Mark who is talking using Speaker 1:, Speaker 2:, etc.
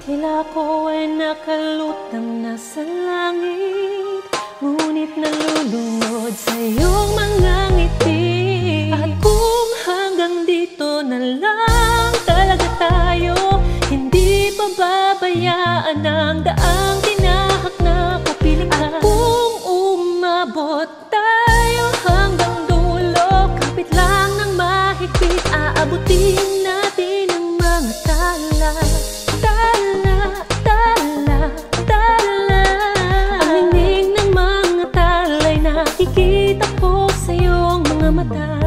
Speaker 1: Tila ko ay nakalutang nasa langit, ngunit nalulunod sa iyong mga ngiti. At kung hanggang dito na lang talaga tayo, hindi pababayaan ang daang tinahak na pupiling ka. At kung umabot tayo hanggang dulo, kapit lang ng mahigpit, aabutin natin ang mga tala. Tala, tala, tala. Ang hingning ng mga tala'y nakikita ko sa iyong mga mata.